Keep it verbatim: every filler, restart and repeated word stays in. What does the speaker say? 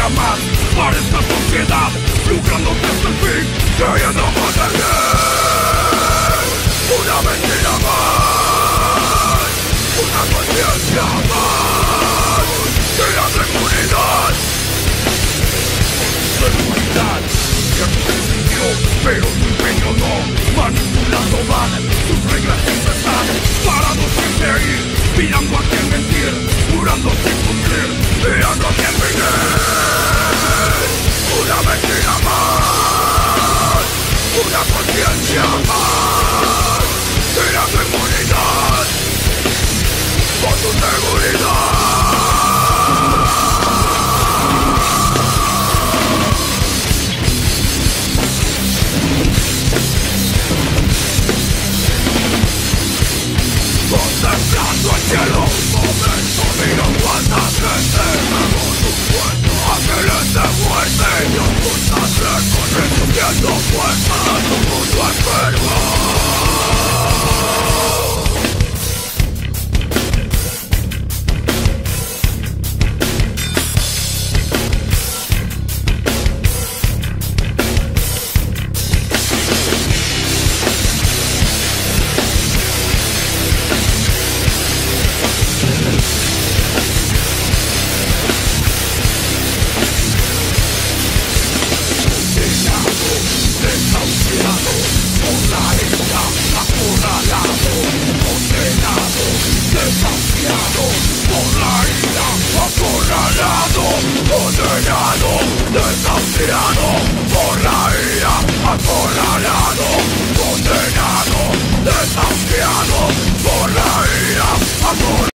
mentira más para esta sociedad, lucrando desde el fin, creyendo poder. Una mentira más, una conciencia más de la seguridad. Seguridad que decidió, pero su empeño no. Manipulando van, sus reglas siempre están parados siempre ahí, mirando a quien mentir, jurando sin cumplir, mirando a quien vivir. Una mentira más, una conciencia más de la seguridad, por tu seguridad. Contemplando el cielo, un momento miro cuánta gente pagó su puesto, ángeles de muerte y oculta lejos, resumiendo fuerza a tu mundo enfermo. Desahuciado por la ira, acorralado, condenado, desahuciado por la ira.